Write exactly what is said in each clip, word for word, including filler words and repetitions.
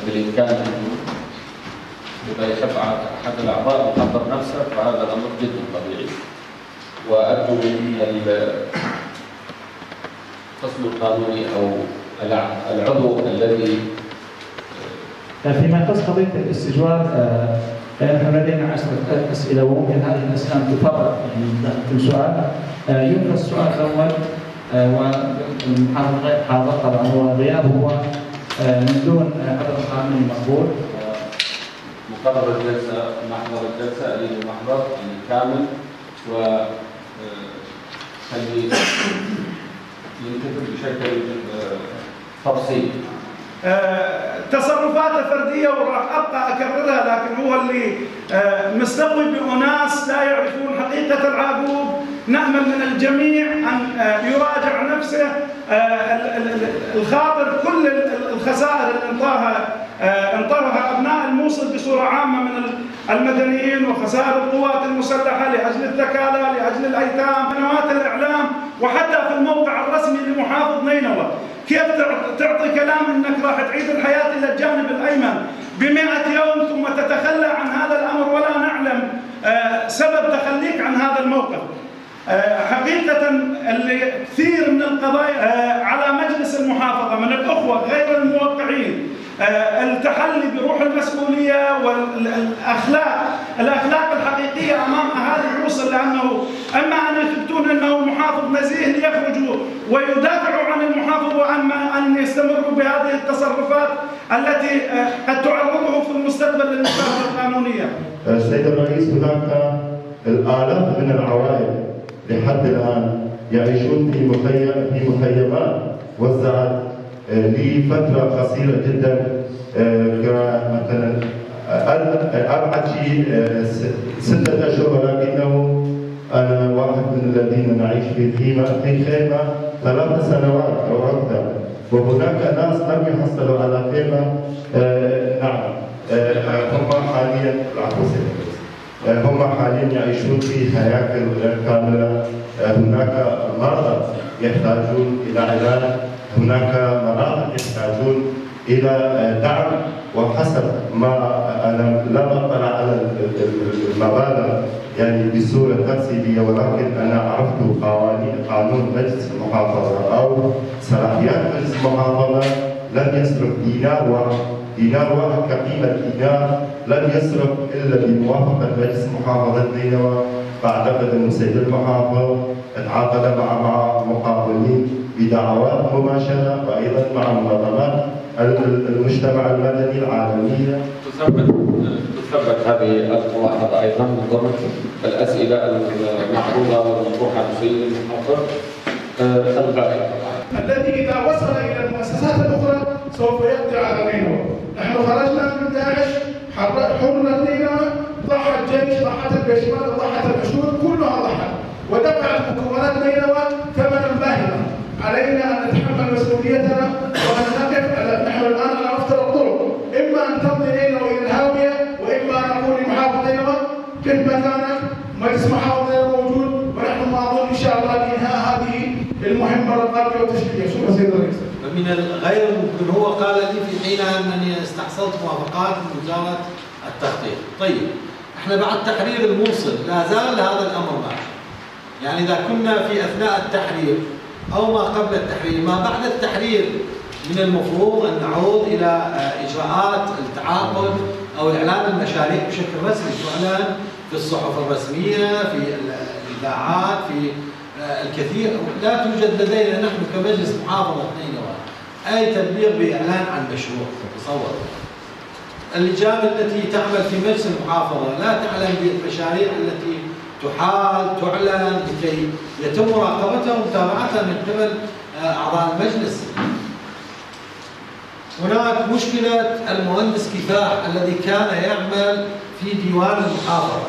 بالإمكان أنه إذا يحب أحد الأعضاء يحضر نفسه فهذا الأمر جدا طبيعي. وأرجو من القسم القانوني أو العضو الذي فيما يخص قضية الاستجواب فإحنا لدينا عشرة أسئلة وممكن هذه الأسئلة تفرق يعني في سؤال. يمكن السؤال الأول والمحاضر غير حاضر طبعا هو غيابه هو من دون عذر قانوني مقبول. مقرر الجلسة محضر الجلسة أريد المحضر كامل و خلي ينتفع بشكل تفصيلي. أه تصرفاته فرديه وراح ابقى اكررها، لكن هو اللي أه مستقوي باناس لا يعرفون حقيقه العاقوب. نامل من الجميع ان أه يراجع نفسه. أه الخاطر كل الخسائر اللي انطاها أه انطاها ابناء الموصل بصوره عامه من المدنيين وخسائر القوات المسلحه لاجل الثكالى لاجل الايتام، قنوات الاعلام وحتى في الموقع الرسمي لمحافظ نينوى. كيف تعطي كلام انك راح تعيد الحياه الى الجانب الايمن بمئة يوم ثم تتخلى عن هذا الامر ولا نعلم آه سبب تخليك عن هذا الموقف. آه حقيقه اللي كثير من القضايا آه على مجلس المحافظه من الاخوه غير الموقعين آه التحلي بروح المسؤوليه والاخلاق الاخلاق الحقيقيه امام اهالي الموصل، لانه اما ان يثبتون انه محافظ نزيه ليخرجوا ويدافعوا عن المحافظ، واما ان يستمروا بهذه التصرفات التي قد تعرضه في المستقبل للمخالفه القانونيه. السيد الرئيس، هناك الالاف من العوائل لحد الان يعيشون في مخيم في مخيمات وزعت لفتره قصيره جدا، كمثلا ابعد شيء سته اشهر، ولكنه انا واحد من الذين نعيش في خيمه في خيمه ثلاث سنوات او اكثر، وهناك ناس لم يحصلوا على خيمه. نعم هم حاليا هم حاليا يعيشون في هياكل غير كامله. هناك مرضى يحتاجون الى علاج، هناك مناطق يحتاجون الى دعم، وحسب ما انا لم اطلع على المبالغ يعني بصوره تفصيليه، ولكن انا عرفت قوانين قانون مجلس المحافظه او صلاحيات مجلس المحافظه لن يصرف دينار واحد، دينار واحد كقيمه دينار لن يصرف الا بموافقه مجلس محافظه نينوى. فاعتقد ان السيد المحافظ تعاقد مع مع مقاولين بدعوات مباشره وايضا مع منظمات المجتمع المدني العالميه. تثبت تثبت هذه الملاحظه ايضا من ضمن الاسئله المعروضه والمطروحه للسيد المحافظ الغائب الذي اذا وصل الى المؤسسات الاخرى سوف يقضي على نينوى. نحن خرجنا من داعش، حررنا نينوى، ضحى الجيش، ضحت البيشمال، ضحت العشور، كلها ضحت، ودفعت مكونات نينوى ثمنا باهظا. علينا ان نتحمل مسؤوليتنا وان نقف. نحن الان على مفترق الطرق، اما ان تمضي نينوى الى الهاويه، واما ان نقول لمحافظ نينوى كيف مكانك، مجلس محافظ نينوى موجود، ونحن ماضون ان شاء الله لانهاء هذه المهمه الرقابيه والتشريعيه. شكرا سيد الرئيس. من الغير ممكن، هو قال لي في حينها انني استحصلت موافقات من وزاره التخطيط. طيب احنا بعد تحرير الموصل لا زال هذا الامر ماشي. يعني اذا كنا في اثناء التحرير او ما قبل التحرير، ما بعد التحرير من المفروض ان نعود الى اجراءات التعاقد او اعلان المشاريع بشكل رسمي، تعلن في الصحف الرسميه، في الاذاعات، في الكثير. لا توجد لدينا نحن كمجلس محافظه نينوى اي تبليغ باعلان عن مشروع. تصور اللجان التي تعمل في مجلس المحافظه لا تعلن بالمشاريع التي تحال تعلن لكي يتم مراقبتها ومتابعتها من قبل اعضاء المجلس. هناك مشكله المهندس كفاح الذي كان يعمل في ديوان المحافظه.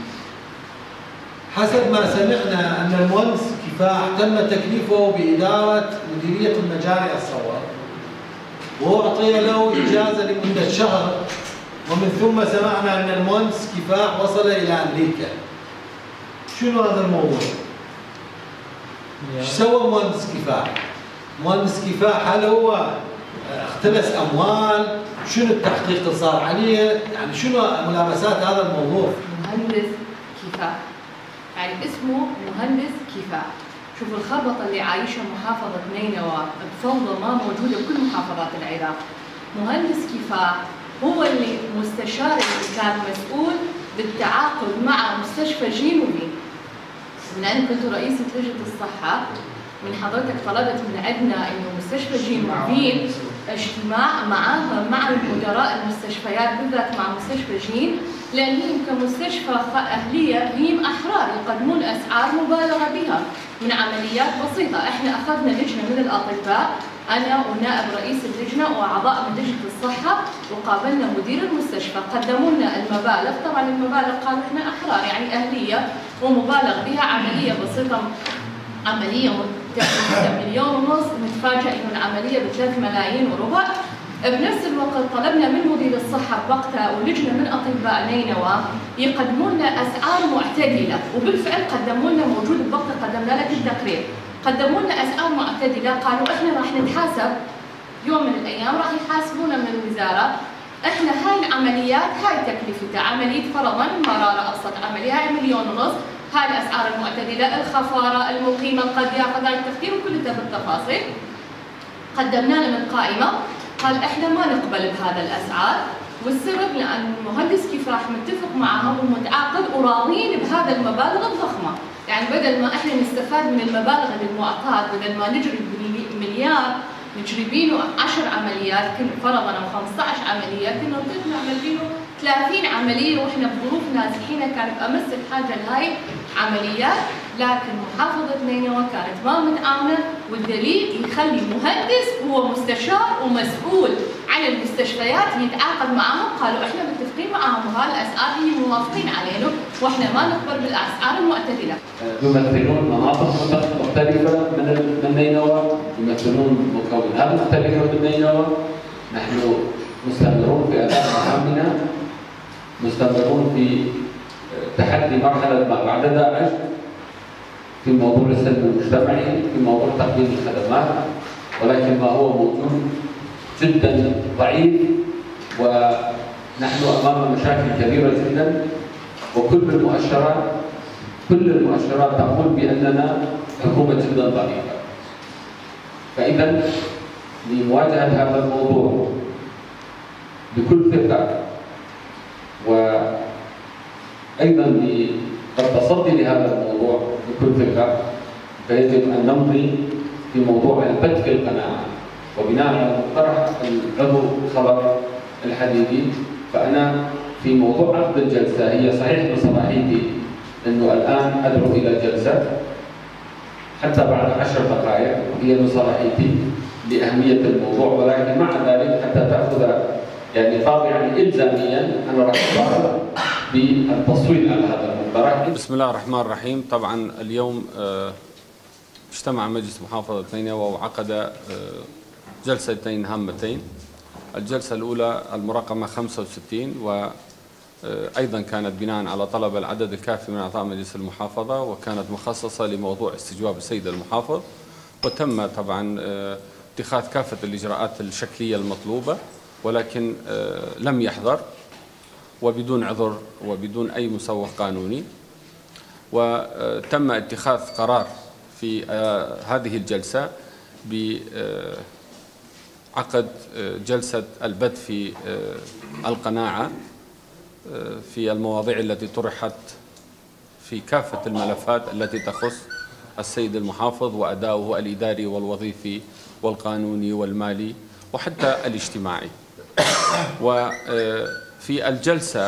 حسب ما سمعنا ان المهندس كفاح تم تكليفه باداره مديريه المجاري الصور، واعطي له اجازه لمده شهر، ومن ثم سمعنا ان المهندس كفاح وصل الى امريكا. شنو هذا الموضوع؟ ايش سوى مهندس كفاح؟ مهندس كفاح هل هو اختلس اموال؟ شنو التحقيق اللي صار عليه؟ يعني شنو ملامسات هذا الموضوع؟ مهندس كفاح، يعني اسمه مهندس كفاح. شوف الخربطه اللي عايشها محافظه نينوى بفوضى ما موجوده بكل محافظات العراق. مهندس كفاح هو اللي مستشار اللي كان مسؤول بالتعاقد مع مستشفى جيم وبي. من أنا كنت رئيسة لجنة الصحة، من حضرتك طلبت من عندنا إنه مستشفى جيم وبي اجتماع معها مع مدراء المستشفيات بالذات مع مستشفى جيم، لأن هي كمستشفى أهلية هي أحرار يقدمون أسعار مبالغة بها من عمليات بسيطة. إحنا أخذنا لجنة من الأطباء، أنا ونائب رئيس اللجنة وأعضاء من لجنة الصحة، وقابلنا مدير المستشفى، قدموا لنا المبالغ. طبعا المبالغ قالوا إحنا أحرار يعني أهلية ومبالغ بها، عملية بسيطة، عملية تكلفتها مليون ونص، نتفاجأ إنه العملية بثلاث ملايين وربع. بنفس الوقت طلبنا من مدير الصحة بوقتها ولجنة من أطباء نينوى يقدموا لنا أسعار معتدلة، وبالفعل قدموا لنا، موجود بوقتها قدمنا لك التقرير، قدموا لنا أسعار معتدلة. قالوا إحنا راح نتحاسب يوم من الأيام، راح يحاسبونا من الوزارة، إحنا هاي العمليات هاي تكلفتها، عملية فرضاً مرارة أبسط عملية هاي مليون ونص، هاي الأسعار المعتدلة، الخفارة، المقيمة، قد ياخذ هاي التفكير وكلها بالتفاصيل. قدمنا له من قائمة، قال إحنا ما نقبل بهذا الأسعار، والسبب لأن مهندس كفاح متفق معهم ومتعاقد وراضين بهذا المبالغ الضخمة. يعني بدل ما إحنا نستفاد من المبالغ المعطاة، بدل ما نجري بمليار نجري بينه عشر عمليات كل فرضاً أو خمسة عشر عملية، كنا نقدر نعمل بينه ثلاثين عملية وإحنا بظروف نازحين، كانت بأمس الحاجة لهاي عمليات، لكن محافظة نينوى كانت ما متعاونة، والدليل يخلي مهندس هو مستشار ومسؤول عن المستشفيات يتعاقد معهم. قالوا إحنا متفقين معهم وهاي الأسعار هي موافقين علينا وإحنا ما نقبل بالأسعار المعتدلة. يمثلون مناطق مختلفة من من نينوى، يمثلون مكونات مختلفة من نينوى. نحن مستمرون في أداء مهامنا، مستمرون في تحدي مرحلة ما بعد داعش في موضوع السلم المجتمعي، في موضوع تقديم الخدمات، ولكن ما هو موجود جدا ضعيف، ونحن أمام مشاكل كبيرة جدا، وكل المؤشرات كل المؤشرات تقول بأننا حكومة جدا ضعيفة. فإذا لمواجهة هذا الموضوع بكل ثقة، وأيضا للتصدي لهذا الموضوع بكل ثقة، فيجب أن نمضي في موضوع البت في القناعة. وبناء على مقترح العضو خبر الحديدي، فأنا في موضوع عقد الجلسة، هي صحيح بصلاحيتي أنه الآن أدعو إلى جلسة حتى بعد عشر دقائق، هي بصلاحيتي لأهمية الموضوع، ولكن مع ذلك حتى تأخذ يعني طابعا إلزاميا أنا راح أطالب بالتصويت على هذا المقترح. بسم الله الرحمن الرحيم. طبعا اليوم اجتمع مجلس محافظة نينوى وعقد جلستين هامتين. الجلسة الأولى المرقمة خمسة وستين، وأيضا كانت بناء على طلب العدد الكافي من أعضاء مجلس المحافظة، وكانت مخصصة لموضوع استجواب السيد المحافظ، وتم طبعا اتخاذ كافة الإجراءات الشكلية المطلوبة، ولكن لم يحضر وبدون عذر وبدون أي مسوغ قانوني. وتم اتخاذ قرار في هذه الجلسة بعقد جلسة البت في القناعة في المواضيع التي طرحت في كافة الملفات التي تخص السيد المحافظ وأداؤه الإداري والوظيفي والقانوني والمالي وحتى الاجتماعي. وفي الجلسة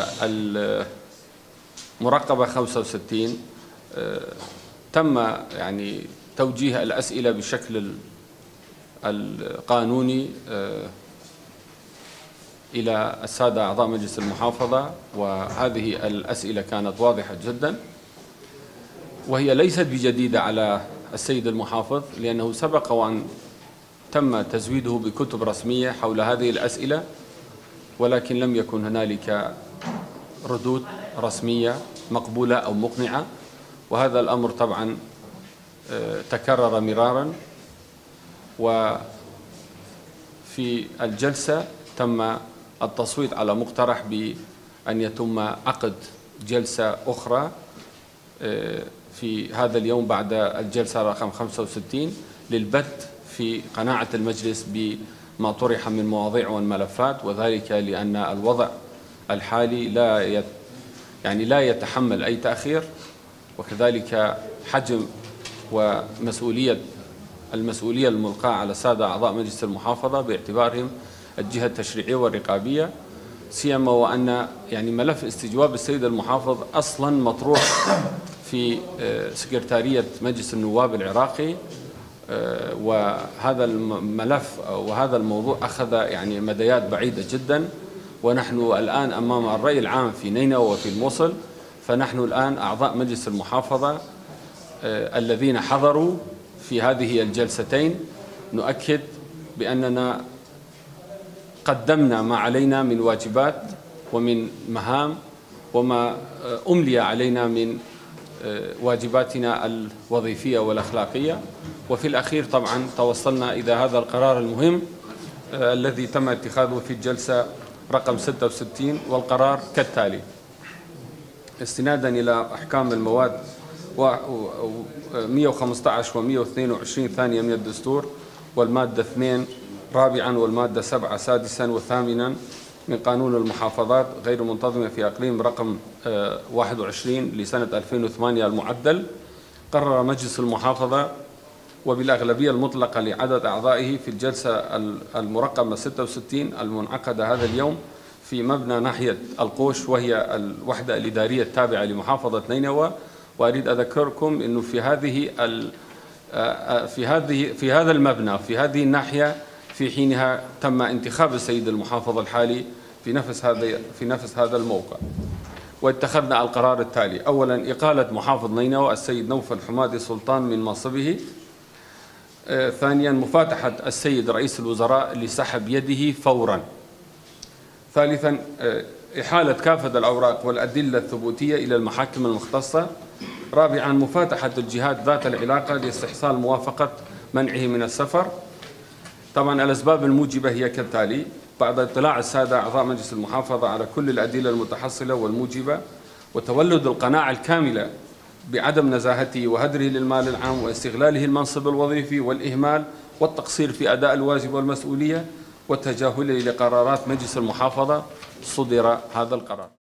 المرقبة خمسة وستين تم يعني توجيه الأسئلة بشكل القانوني إلى السادة أعضاء مجلس المحافظة، وهذه الأسئلة كانت واضحة جدا، وهي ليست بجديدة على السيد المحافظ، لأنه سبق وأن تم تزويده بكتب رسمية حول هذه الأسئلة، ولكن لم يكن هنالك ردود رسمية مقبولة أو مقنعة. وهذا الأمر طبعا تكرر مرارا. وفي في الجلسة تم التصويت على مقترح بأن يتم عقد جلسة أخرى في هذا اليوم بعد الجلسة رقم خمسة وستين للبت في قناعة المجلس بما طرح من مواضيع والملفات، وذلك لأن الوضع الحالي لا يت يعني لا يتحمل أي تأخير، وكذلك حجم ومسؤولية المسؤولية الملقاة على السادة أعضاء مجلس المحافظة باعتبارهم الجهة التشريعية والرقابية، سيما وأن يعني ملف استجواب السيد المحافظ أصلا مطروح في سكرتارية مجلس النواب العراقي، وهذا الملف وهذا الموضوع أخذ يعني مديات بعيدة جدا، ونحن الآن أمام الرأي العام في نينوى وفي الموصل. فنحن الآن أعضاء مجلس المحافظة الذين حضروا في هذه الجلستين نؤكد بأننا قدمنا ما علينا من واجبات ومن مهام وما أملي علينا من واجباتنا الوظيفية والأخلاقية، وفي الأخير طبعا توصلنا إلى هذا القرار المهم الذي تم اتخاذه في الجلسة رقم ستة وستين، والقرار كالتالي: استنادا إلى أحكام المواد مئة وخمسة عشر ومئة واثنين وعشرين ثانية من الدستور، والمادة اثنين رابعا، والمادة سبعة سادسا وثامنا من قانون المحافظات غير منتظمة في أقليم رقم واحد وعشرين لسنة ألفين وثمانية المعدل، قرر مجلس المحافظة وبالأغلبية المطلقة لعدد أعضائه في الجلسة المرقمة ستة وستين المنعقدة هذا اليوم في مبنى ناحية القوش، وهي الوحدة الإدارية التابعة لمحافظة نينوى. وأريد أذكركم أنه في هذه في هذه في هذا المبنى في هذه الناحية في حينها تم انتخاب السيد المحافظ الحالي في نفس هذا في نفس هذا الموقع. واتخذنا القرار التالي: أولا، إقالة محافظ نينوى السيد نوفل حمادي سلطان من منصبه. آه، ثانيا، مفاتحة السيد رئيس الوزراء لسحب يده فورا. ثالثا، آه، إحالة كافة الأوراق والأدلة الثبوتية إلى المحاكم المختصة. رابعا، مفاتحة الجهات ذات العلاقة لاستحصال موافقة منعه من السفر. طبعا الأسباب الموجبة هي كالتالي: بعد اطلاع السادة أعضاء مجلس المحافظة على كل الأدلة المتحصلة والموجبة، وتولد القناعة الكاملة بعدم نزاهته وهدره للمال العام واستغلاله المنصب الوظيفي والإهمال والتقصير في أداء الواجب والمسؤولية وتجاهله لقرارات مجلس المحافظة، صدر هذا القرار.